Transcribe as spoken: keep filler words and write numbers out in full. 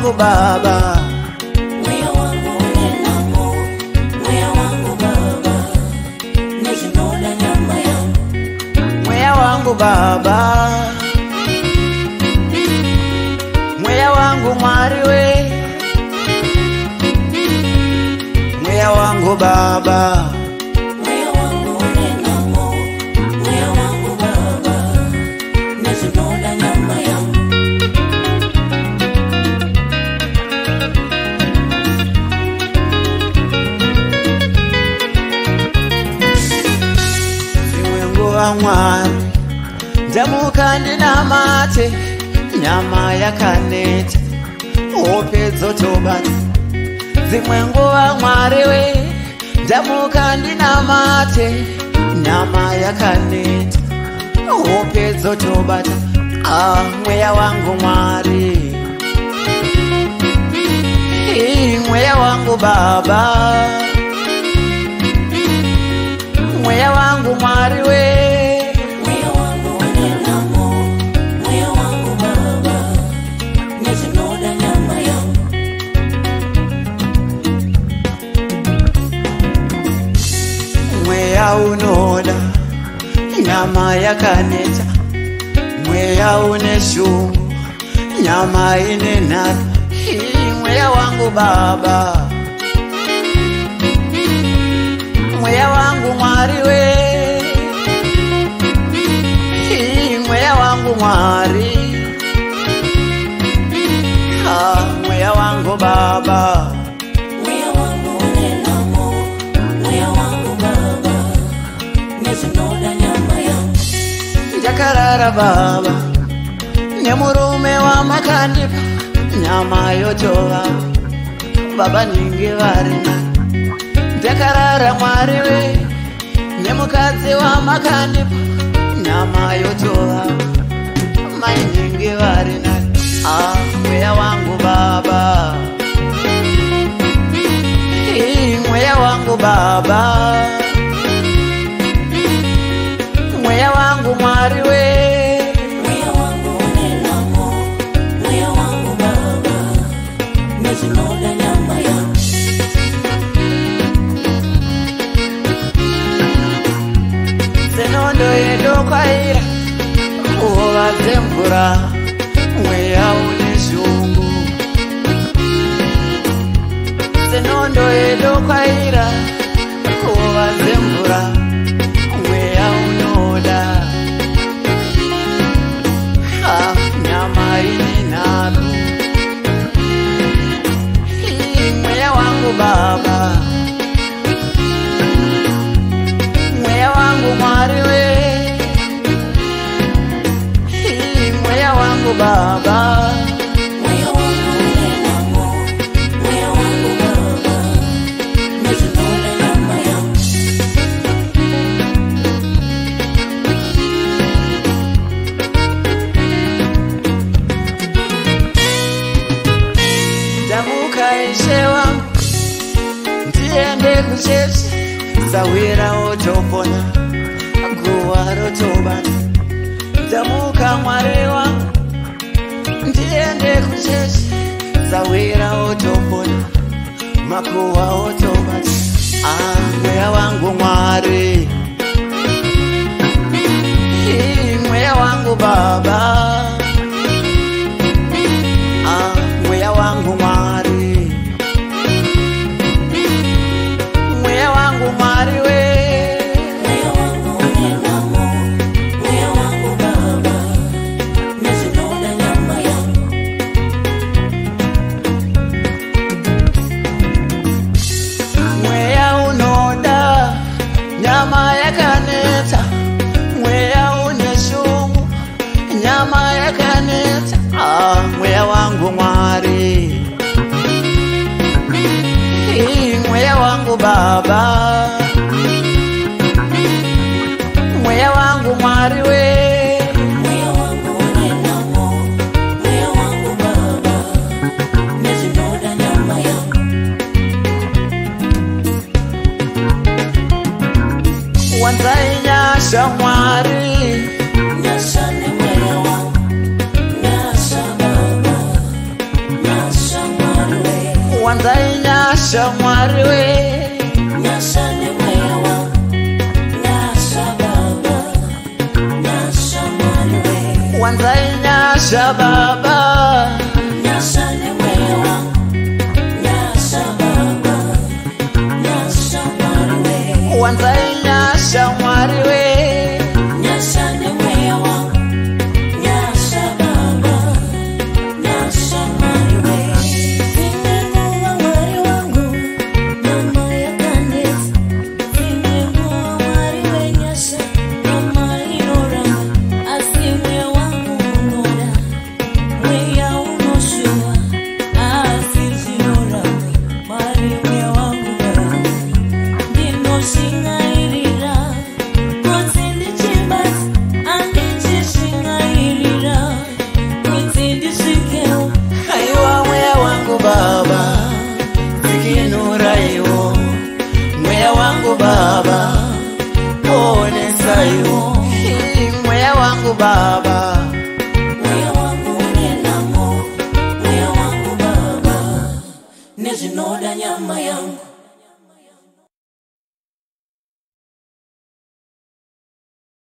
wangu Baba, moyo wangu unenamo, moyo wangu Baba, nizinola nyama yangu, moyo wangu Baba, moyo wangu mwariwe, moyo wangu Baba, moyo wangu unenamo, moyo wangu Baba, nizinola nyama yangu. Mwari ndamuka ndina mate nyama yakaneta hope dzotobata dzimwe nguva Mwari we ndamuka ndina mate nyama yakaneta hope dzotobata ah mweya wangu Mwari ii mweya wangu Baba mweya wangu Mwari we Moyo wangu unenamo, moyo wangu Baba, nizinola nyama yangu. mweya unoda nyama yakaneta mweya une shungu nyama ine nara ii mweya wangu Baba mweya wangu Mwari we ii mweya wangu Mwari ah mweya wangu Baba Moyo wangu unenamo, moyo wangu Baba, nizinola nyama yangu. ndakarara Baba nemurume wa makandipa nyama yotova Baba ninge vari nani ndakarara Mwari we nemukadzi wa makandipa nyama yotova mai ninge vari nani ah mweya wangu Baba ii mweya wangu Baba mweya wangu Mwari we Moyo wangu unenamo, moyo wangu Baba, nizinola nyama yangu. senondo yedokwaira kuhova dzemvura mweya une shungu senondo yedokwaira kuhova dzemvura mweya unoda ah nyama ine nharu ii mweya wangu Baba mweya wangu Mwari we ii mweya wangu Baba Moyo wangu unenamo, moyo wangu Baba, nizinola nyama yangu. ndamuka Ishe wangu ndiende kuchechi sawira otopona guwa rotobata ndamuka Mwari wangu ndiende kuchechi sawira otopona makuwa otobata ah mweya wangu Mwari ii mweya wangu Baba ah mweya wangu Mwari mweya wangu Mwari we Moyo wangu unenamo, moyo wangu Baba, nizinola nyama yangu. mweya unoda nyama yakaneta mweya une shungu nyama yakaneta ah mweya wangu Mwari ii mweya wangu Baba mweya wangu Mwari we Moyo wangu unenamo, moyo wangu Baba, nizinola nyama yangu. wanzainyasha Mwari Nyasha ni moyo wangu, nyasha Baba, nyasha Wanzainyasha mwari we Nyasha ni mweya wangu Nyasha baba Nyasha mwari we Wanzainyasha baba Nyasha ni mweya wangu Nyasha baba Nyasha mwari we Wanzainyasha mwari we Nyasha ni mweya wangu Nyasha baba Nyasha mwari we Nimekuwa mwari wangu Mama ya kanisa Nimekuwa mwari we Nyasha Mama inoranga Asimwe wangu unora Mweya unoshua Asizinoranga Mwari mweya wangu baranga Dino shingairira Konsindi chibasi Andinchi shingairira Konsindi shikeo Aiwa mweya wangu baba Sikinura iwo Mweya wangu baba Onesa iwo Mweya wangu baba